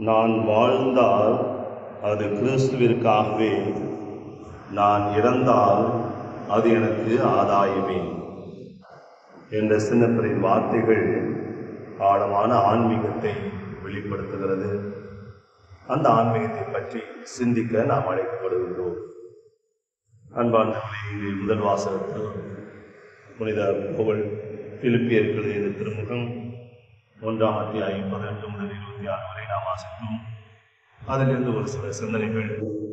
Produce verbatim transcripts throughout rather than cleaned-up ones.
நான் வாழ்ந்தால் அது கிறிஸ்துவிற்காகவே, நான் இறந்தால் அது எனக்கு ஆதாயமே என்ற சின்னப்பரின் வார்த்தைகள் ஆழமான ஆன்மீகத்தை வெளிப்படுத்துகிறது. அந்த ஆன்மீகத்தை பற்றி சிந்திக்க நாம் அழைக்கப்படுகின்றோம். அன்பார்ந்தவர்களே, முதல் வாசகத்தில் புனித பவுல் பிலிப்பியருக்கு எழுதிய திருமுகம் ஒன்றாம் அத்தியாயம் பதினெட்டு முதல் இருபத்தி ஆறு வரை நாம் வாசித்தோம். அதிலிருந்து ஒரு சில சிந்தனைகள்.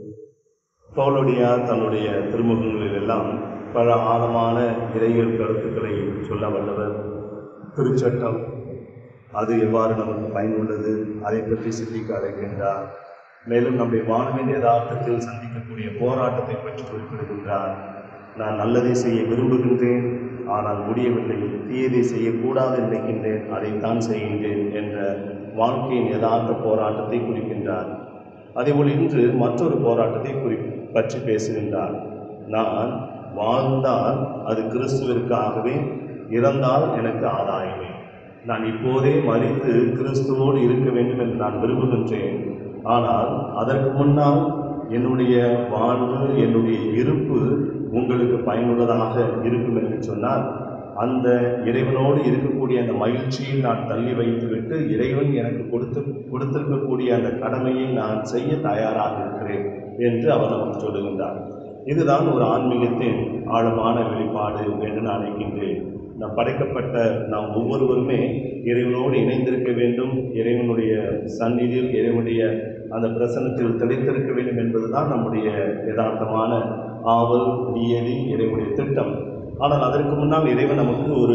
பவுலுடைய தன்னுடைய திருமுகங்களில் எல்லாம் பல ஆழமான இறையியல் கருத்துக்களை சொல்ல வல்லவர். திருச்சட்டம் அது எவ்வாறு நமக்கு பயனுள்ளது, அதை பற்றி சிந்திக்க அழைக்கின்றார். மேலும் நம்முடைய வாழ்வின் யதார்த்தத்தில் சந்திக்கக்கூடிய போராட்டத்தை பற்றி குறிப்பிடுகின்றார். நான் நல்லதை செய்ய விரும்புகின்றேன், ஆனால் முடியவில்லை. தீயதை செய்யக்கூடாது நினைக்கின்றேன், அதைத்தான் செய்கின்றேன் என்ற வாழ்க்கையின் யதார்த்த போராட்டத்தை குறிக்கின்றார். அதேபோல் இன்று மற்றொரு போராட்டத்தை குறி பற்றி பேசுகின்றார். நான் வாழ்ந்தால் அது கிறிஸ்துவிற்காகவே, இறந்தால் எனக்கு ஆதாயமே. நான் இப்போதே மரித்து கிறிஸ்துவோடு இருக்க வேண்டும் என்று நான் விரும்புகின்றேன். ஆனால் அதற்கு முன்னால் என்னுடைய வாழ்வு, என்னுடைய இருப்பு உங்களுக்கு பயனுள்ளதாக இருக்கும் என்று சொன்னால், அந்த இறைவனோடு இருக்கக்கூடிய அந்த மகிழ்ச்சியை நான் தள்ளி வைத்துவிட்டு இறைவன் எனக்கு கொடுத்து கொடுத்திருக்கக்கூடிய அந்த கடமையை நான் செய்ய தயாராக இருக்கிறேன் என்று அவர் நமக்கு சொல்லுகின்றார். இதுதான் ஒரு ஆன்மீகத்தின் ஆழமான வெளிப்பாடு என்று நான் நினைக்கின்றேன். நாம் படைக்கப்பட்ட நாம் ஒவ்வொருவருமே இறைவனோடு இணைந்திருக்க வேண்டும், இறைவனுடைய சந்நிதியில் இறைவனுடைய அந்த பிரசன்னத்தில் தெளித்திருக்க வேண்டும் என்பதுதான் நம்முடைய யதார்த்தமான ஆவல், நியதி, இறைவனுடைய திட்டம். ஆனால் அதற்கு முன்னால் இறைவன் நமக்கு ஒரு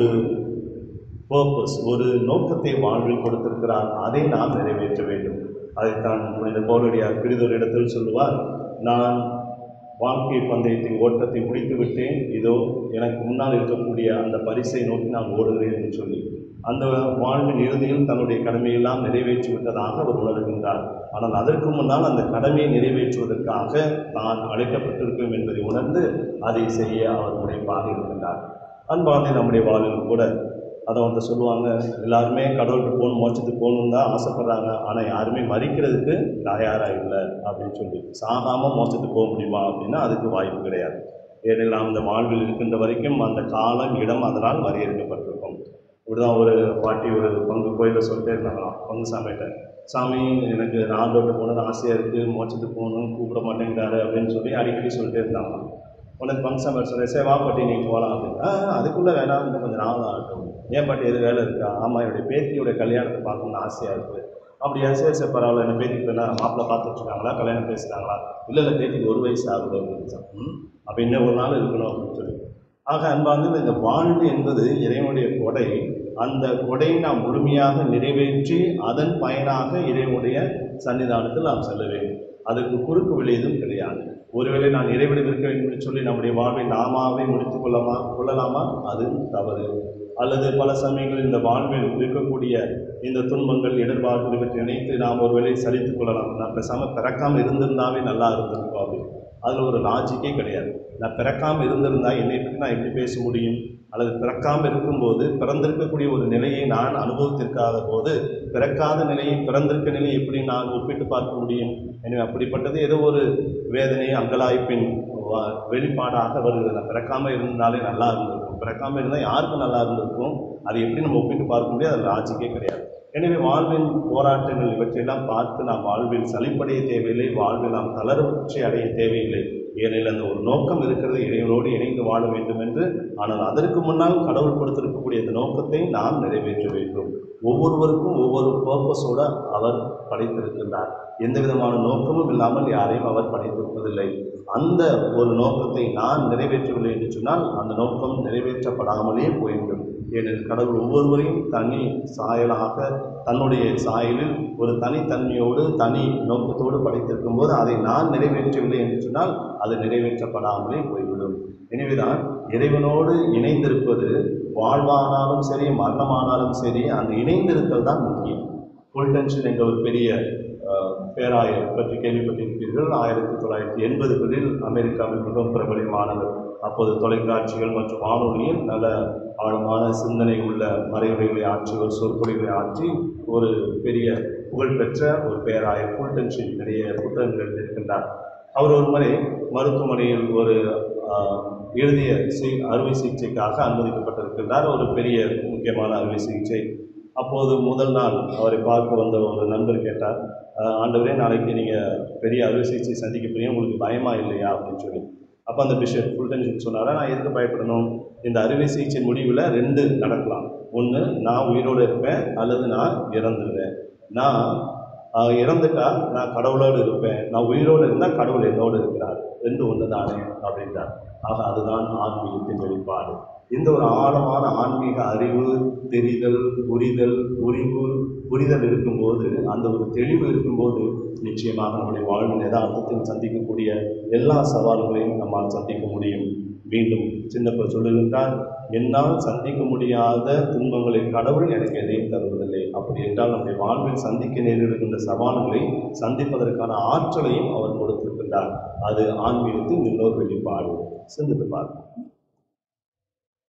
பர்பஸ், ஒரு நோக்கத்தை வாழ்வில் கொடுத்திருக்கிறார். அதை நாம் நிறைவேற்ற வேண்டும். அதைத்தான் புனித பவுலடியார் பிறிதொரு இடத்தில் சொல்லுவார், நான் வாழ்க்கை பந்தயத்தை ஓட்டத்தை முடித்து விட்டேன், இதோ எனக்கு முன்னால் இருக்கக்கூடிய அந்த பரிசை நோக்கி நான் ஓடுகிறேன் என்று சொல்லி அந்த வாழ்வின் இறுதியில் தன்னுடைய கடமையெல்லாம் நிறைவேற்றி விட்டதாக அவர் உணர்கின்றார். ஆனால் அதற்கு முன்னால் அந்த கடமையை நிறைவேற்றுவதற்காக தான் அழைக்கப்பட்டிருக்கும் என்பதை உணர்ந்து அதை செய்ய அவர் முனைப்பாக இருக்கின்றார். அன்பார்ந்த நம்முடைய வாழ்வில் கூட அதை வந்து சொல்லுவாங்க, எல்லாருமே கடவுளுக்கு போகணும், மோட்சத்துக்கு போகணுன்னு தான் ஆசைப்படுறாங்க, ஆனால் யாருமே மறிக்கிறதுக்கு தயாராக இல்லை அப்படின்னு சொல்லி. சாகாமல் மோட்சத்துக்கு போக முடியுமா அப்படின்னா அதுக்கு வாய்ப்பு கிடையாது. ஏனெல்லாம் அந்த வாழ்வில் இருக்கின்ற வரைக்கும் அந்த காலம், இடம் அதனால் வரையறுக்கப்பட்டிருக்கும். இப்படிதான் ஒரு பாட்டி ஒரு பங்கு கோயிலில் சொல்லிட்டே இருந்தாங்களாம் பங்கு சாமிகிட்ட, சாமி எனக்கு ஆண்டோட்டு போகணுன்னு ஆசையாக இருக்குது, மோட்சத்துக்கு போகணுன்னு கூப்பிட மாட்டேங்கிறாரு அப்படின்னு சொல்லி அடிக்கடி சொல்லிட்டே இருந்தாங்களாம். உனக்கு பங்கு சாமி சொல்ல, சே வா பாட்டி நீங்கள் போகலாம் அப்படின்னா, அதுக்குள்ளே வேணாம், இன்னும் கொஞ்சம் நாள் ஆகட்டும். ஏன் பாட்டி எது வேலை இருக்கா? ஆமாம், என்னுடைய பேத்தியோடைய கல்யாணத்தை பார்க்கணுன்னு ஆசையாக இருக்குது. அப்படியா, சரி சரி பரவாயில்ல, என்ன பேத்திக்கு போய் மாப்பிள்ளை பார்த்துட்ருக்காங்களா, கல்யாணம் பேசுகிறாங்களா? இல்லை இல்லை, பேத்திக்கு ஒரு வயசு ஆகுது அப்படின்னு சொல்லி, அப்போ இன்னும் ஒரு நாள் இருக்கணும் அப்படின்னு சொல்லி. ஆக அன்பார்ந்து இந்த வாழ்வு என்பது இறைவனுடைய கொடை. அந்த கொடையை நாம் முழுமையாக நிறைவேற்றி அதன் பயனாக இறைவனுடைய சன்னிதானத்தில் நாம் செல்ல வேண்டும். அதுக்கு குறுக்கு விலை எதுவும் கிடையாது. ஒருவேளை நான் இறைவனிடம் இருக்க வேண்டும் என்று சொல்லி நம்முடைய வாழ்வை நாமாவே முடித்துக் கொள்ளமா கொள்ளலாமா? அது தவறு. அல்லது பல சமயங்களில் இந்த வாழ்வில் இருக்கக்கூடிய இந்த துன்பங்கள், இடர்பாடுகள் இவற்றை நினைத்து நாம் ஒரு வேளை சலித்துக் கொள்ளலாம். நான் பேசாமல் பிறக்காமல் இருந்திருந்தாவே நல்லா இருந்திருக்கோம் அப்படின்னு. அதில் ஒரு லாஜிக்கே கிடையாது. நான் பிறக்காமல் இருந்திருந்தால் என்னை பற்றி நான் எப்படி பேச முடியும்? அல்லது பிறக்காமல் இருக்கும்போது பிறந்திருக்கக்கூடிய ஒரு நிலையை நான் அனுபவித்திருக்காத போது பிறக்காத நிலையை, பிறந்திருக்க நிலையை எப்படி நான் ஒப்பிட்டு பார்க்க முடியும்? எனவே அப்படிப்பட்டது ஏதோ ஒரு வேதனை, அங்கலாய்ப்பின் வெளிப்பாடாக வருகிறது. நான் பிறக்காமல் இருந்தாலே நல்லா இருந்திருக்கும், பிறக்காமல் இருந்தால் யாருக்கும் நல்லா இருந்திருக்கும், அதை எப்படி நம்ம ஒப்பிட்டு பார்க்க முடியாது? அது லாஜிக்கே கிடையாது. எனவே வாழ்வின் போராட்டங்கள் இவற்றையெல்லாம் பார்த்து நாம் வாழ்வில் சலிப்படைய தேவையில்லை, வாழ்வில் நாம் தளர்ச்சி அடைய தேவையில்லை. ஏனெனில் அந்த ஒரு நோக்கம் இருக்கிறது, இறைவனோடு இணைந்து வாழ வேண்டும் என்று. ஆனால் அதற்கு முன்னால் கடவுள் கொடுத்திருக்கக்கூடிய இந்த நோக்கத்தை நாம் நிறைவேற்ற வேண்டும். ஒவ்வொருவருக்கும் ஒவ்வொரு பர்பஸோடு அவர் படைத்திருக்கின்றார். எந்த விதமான நோக்கமும் இல்லாமல் யாரையும் அவர் படைத்திருப்பதில்லை. அந்த ஒரு நோக்கத்தை நான் நிறைவேற்றவில்லை என்று சொன்னால் அந்த நோக்கம் நிறைவேற்றப்படாமலே போய்விடும். ஏனெனில் கடவுள் ஒவ்வொருவரையும் தனி சாயலாக, தன்னுடைய சாயலில் ஒரு தனித்தன்மையோடு தனி நோக்கத்தோடு படைத்திருக்கும் போது அதை நான் நிறைவேற்றவில்லை என்று சொன்னால் அது நிறைவேற்றப்படாமலே போய்விடும். எனவேதான் இறைவனோடு இணைந்திருப்பது வாழ்வானாலும் சரி, மரணமானாலும் சரி, அந்த இணைந்திருத்தல் தான் முக்கியம். ஃபுல்டன்ஷன் என்ற ஒரு பெரிய பேராயர் பற்றி கேள்விப்பட்டிருப்பீர்கள். ஆயிரத்தி தொள்ளாயிரத்தி எண்பதுகளில் அமெரிக்காவில் மிகவும் பிரபலமானவர். அப்போது தொலைக்காட்சிகள் மற்றும் வானொலியில் நல்ல ஆழமான சிந்தனை உள்ள மறைவுரைகளை ஆற்றி ஒரு சொற்பொழிகளை ஆற்றி ஒரு பெரிய புகழ்பெற்ற ஒரு பேராயர் ஃபுல்டன்ஷிப் நிறைய புத்தகங்கள் எழுதியிருக்கின்றார். அவர் ஒரு முறை மருத்துவமனையில் ஒரு எழுதிய சி அறுவை சிகிச்சைக்காக அனுமதிக்கப்பட்டிருக்கின்றார். ஒரு பெரிய முக்கியமான அறுவை சிகிச்சை. அப்போது முதல் நாள் அவரை பார்க்க வந்த ஒரு நண்பர் கேட்டார், ஆண்டவரே, நாளைக்கு நீங்கள் பெரிய அறுவை சிகிச்சை சந்திக்க போறீங்க, உங்களுக்கு பயமா இல்லையா அப்படின்னு சொல்லி. அப்போ அந்த பிஷப் ஃபுல்டன்ஷிப் சொன்னாரா, நான் எதுக்கு பயப்படணும்? இந்த அறுவை சிகிச்சை முடிவில் ரெண்டு நடக்கலாம். ஒன்று, நான் உயிரோடு இருப்பேன், அல்லது நான் இறந்துடுவேன். நான் இறந்துட்டா நான் கடவுளோடு இருப்பேன், நான் உயிரோடு இருந்தால் கடவுள் என்னோடு இருக்கிறார், ரெண்டு ஒன்று தானே அப்படின்றார். ஆக அதுதான் ஆன்மீகத்தின் வெளிப்பாடு. இந்த ஒரு ஆழமான ஆன்மீக அறிவு, தெரிதல், புரிதல், புரிவு புரிதல் இருக்கும்போது, அந்த ஒரு தெளிவு இருக்கும்போது நிச்சயமாக நம்முடைய வாழ்வின் யதார்த்தத்தில் சந்திக்கக்கூடிய எல்லா சவால்களையும் நம்மால் சந்திக்க முடியும். மீண்டும் சின்னப்ப சொல்லுகின்றார், என்னால் சந்திக்க முடியாத துன்பங்களை கடவுள் எனக்கு எதையும் தருவதில்லை. அப்படி என்றால் நம்முடைய வாழ்வில் சந்திக்க நேரிடுகின்ற சவால்களை சந்திப்பதற்கான ஆற்றலையும் அவர் கொடுத்திருக்கின்றார். அது ஆன்மீகத்தின் இன்னொரு வெளிப்பாடு. சிந்தித்து பார்ப்போம்.